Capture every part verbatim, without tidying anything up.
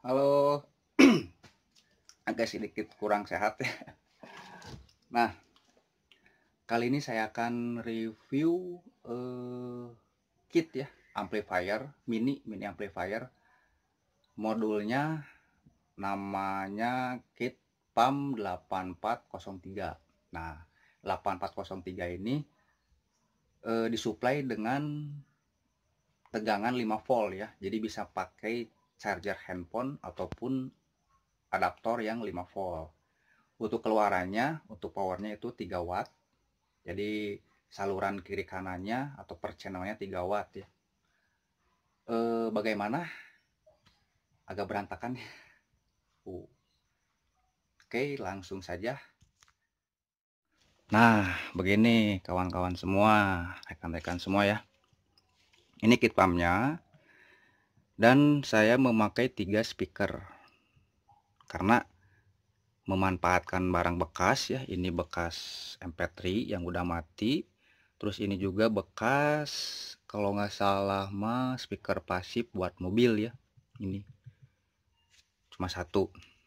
Halo, agak sedikit kurang sehat ya. Nah, kali ini saya akan review eh, kit ya, amplifier mini, mini amplifier. Modulnya namanya kit PAM delapan empat nol tiga. Nah, delapan empat nol tiga ini eh, disuplai dengan tegangan lima volt ya. Jadi bisa pakai charger handphone ataupun adaptor yang lima volt. Untuk keluarannya, untuk powernya itu tiga watt. Jadi saluran kiri kanannya atau per channelnya tiga watt ya. E, bagaimana? Agak berantakan ya. Uh. Oke, langsung saja. Nah, begini kawan-kawan semua, rekan-rekan semua ya. Ini kit pumpnya. Dan saya memakai tiga speaker. Karena memanfaatkan barang bekas ya. Ini bekas M P tiga yang udah mati. Terus ini juga bekas, kalau nggak salah mah speaker pasif buat mobil ya. Ini cuma satu.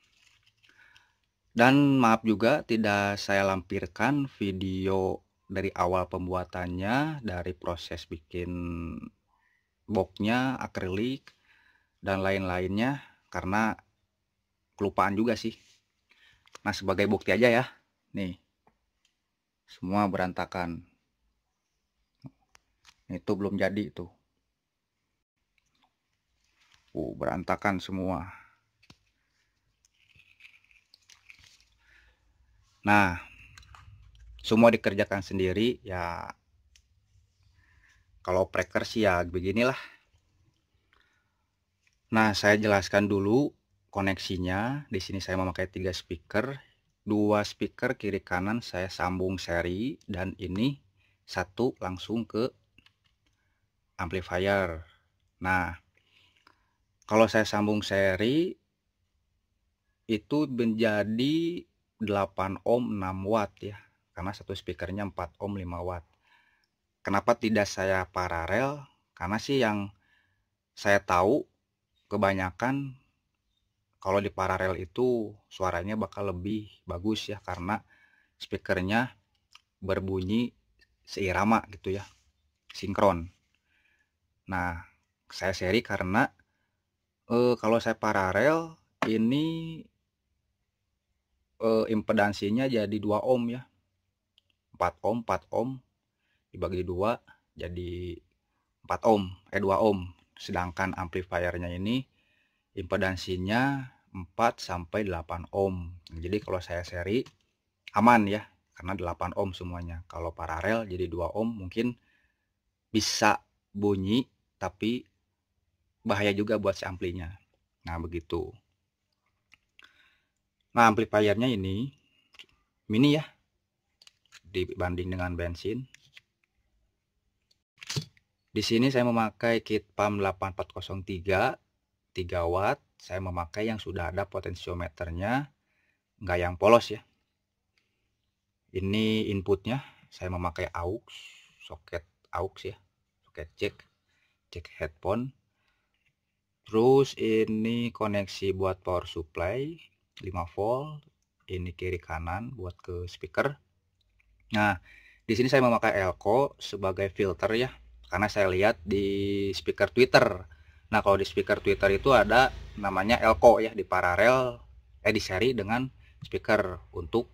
Dan maaf juga tidak saya lampirkan video dari awal pembuatannya, dari proses bikin boxnya, akrilik dan lain-lainnya, karena kelupaan juga sih. Nah, sebagai bukti aja ya, nih semua berantakan. Itu belum jadi tuh. Uh, berantakan semua. Nah, semua dikerjakan sendiri ya. Kalau breaker sih ya beginilah. Nah, saya jelaskan dulu koneksinya. Di sini saya memakai tiga speaker. Dua speaker kiri kanan saya sambung seri, dan ini satu langsung ke amplifier. Nah, kalau saya sambung seri itu menjadi delapan ohm enam watt ya. Karena satu speakernya empat ohm lima watt. Kenapa tidak saya paralel? Karena sih yang saya tahu kebanyakan kalau di paralel itu suaranya bakal lebih bagus ya, karena speakernya berbunyi seirama gitu ya, sinkron. Nah, saya seri karena eh, kalau saya paralel ini eh, impedansinya jadi dua ohm ya, empat ohm empat ohm dibagi dua jadi empat ohm eh dua ohm. Sedangkan amplifiernya ini impedansinya empat sampai delapan ohm. Jadi kalau saya seri aman ya, karena delapan ohm semuanya. Kalau paralel jadi dua ohm mungkin bisa bunyi, tapi bahaya juga buat si amplinya. Nah, begitu. Nah, amplifiernya ini mini ya, dibanding dengan bensin. Di sini saya memakai kit PAM delapan empat nol tiga tiga watt. Saya memakai yang sudah ada potensiometernya, nggak yang polos ya. Ini inputnya saya memakai aux, soket aux ya, soket jack, jack headphone. Terus ini koneksi buat power supply lima volt. Ini kiri kanan buat ke speaker. Nah, di sini saya memakai Elco sebagai filter ya, karena saya lihat di speaker Twitter. Nah, kalau di speaker Twitter itu ada namanya Elco ya, di paralel eh di seri dengan speaker untuk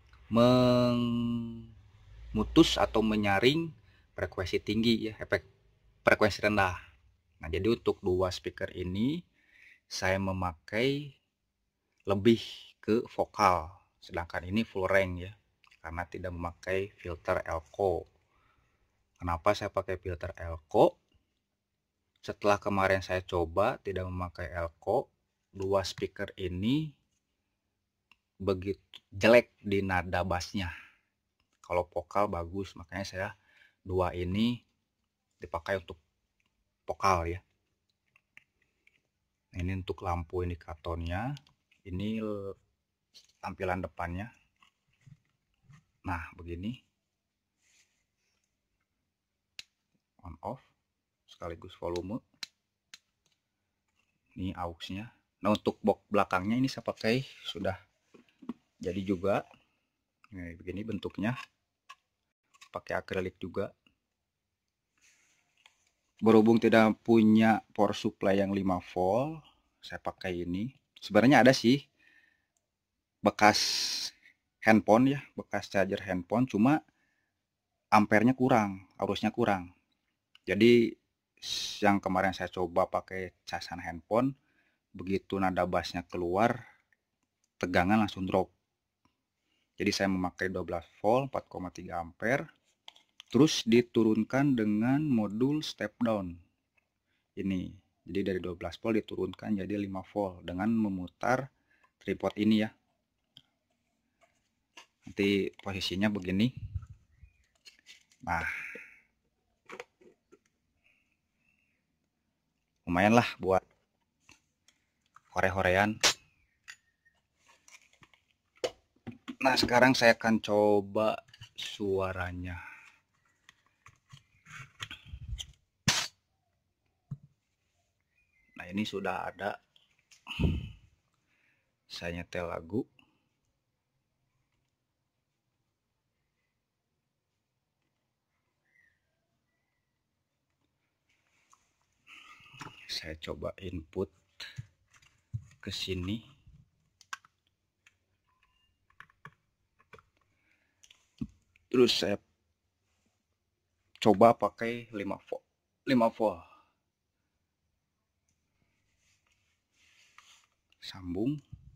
memutus atau menyaring frekuensi tinggi ya, efek frekuensi rendah. Nah, jadi untuk dua speaker ini saya memakai lebih ke vokal, sedangkan ini full range ya, karena tidak memakai filter Elco. Kenapa saya pakai filter Elco? Setelah kemarin saya coba tidak memakai Elco, dua speaker ini begitu jelek di nada bassnya. Kalau vokal bagus, makanya saya dua ini dipakai untuk vokal ya. Ini untuk lampu indikatornya. Ini tampilan depannya. Nah, begini. On off sekaligus volume. Ini aux-nya. Nah, untuk box belakangnya ini saya pakai sudah jadi juga. Nah, begini bentuknya, pakai akrilik juga. Berhubung tidak punya power supply yang lima volt, saya pakai ini. Sebenarnya ada sih bekas handphone ya, bekas charger handphone, cuma ampernya kurang, arusnya kurang. Jadi yang kemarin saya coba pakai casan handphone, begitu nada bassnya keluar, tegangan langsung drop. Jadi saya memakai dua belas volt empat koma tiga ampere, terus diturunkan dengan modul step down ini. Jadi dari dua belas volt diturunkan jadi lima volt dengan memutar tripod ini ya. Nanti posisinya begini. Nah, lumayan lah buat hore-horean. Nah, sekarang saya akan coba suaranya. Nah, ini sudah ada. Saya nyetel lagu. Saya coba input ke sini. Terus saya coba pakai lima volt. lima volt. Sambung.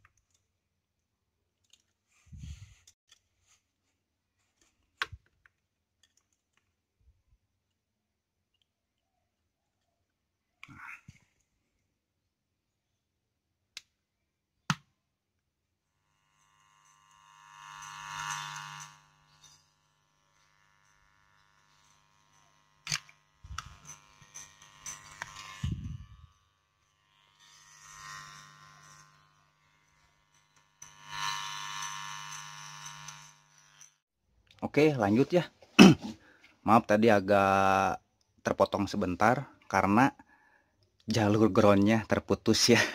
Oke, lanjut ya. Maaf tadi agak terpotong sebentar karena jalur groundnya terputus ya.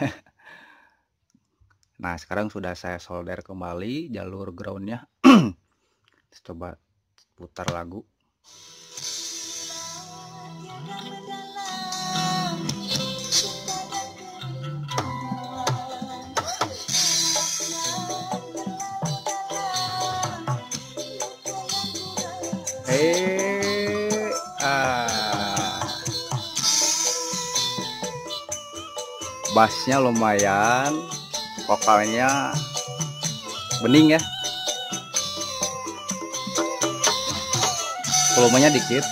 Nah, sekarang sudah saya solder kembali jalur groundnya. Coba putar lagu. Eh, ah. Bassnya lumayan, vokalnya bening ya. Volumenya dikit.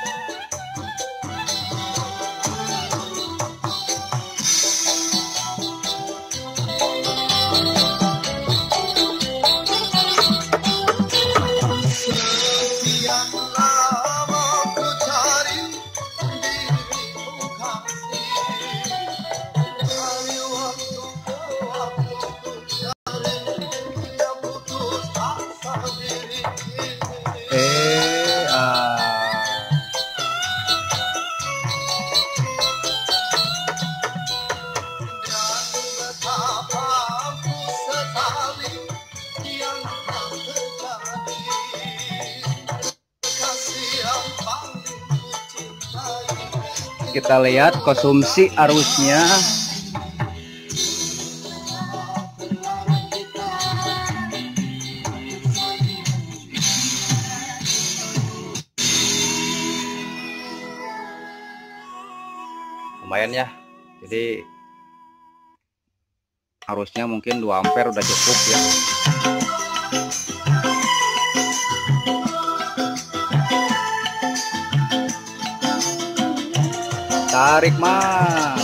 Eh, ah. Kita lihat konsumsi arusnya. Lumayan ya. Jadi arusnya mungkin dua ampere udah cukup ya. Tarik mah.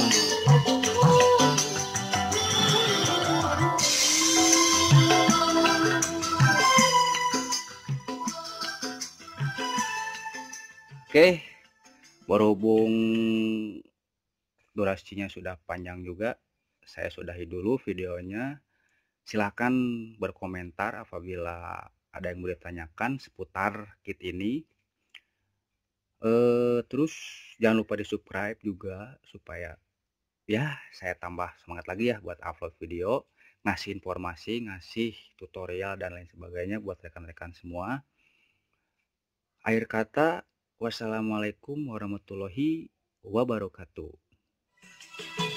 Oke, berhubung durasinya sudah panjang juga, saya sudahi dulu videonya. Silahkan berkomentar apabila ada yang mau ditanyakan seputar kit ini. Eh, terus jangan lupa di subscribe juga supaya ya saya tambah semangat lagi ya buat upload video, ngasih informasi, ngasih tutorial dan lain sebagainya buat rekan-rekan semua. Akhir kata, wassalamualaikum warahmatullahi wabarakatuh.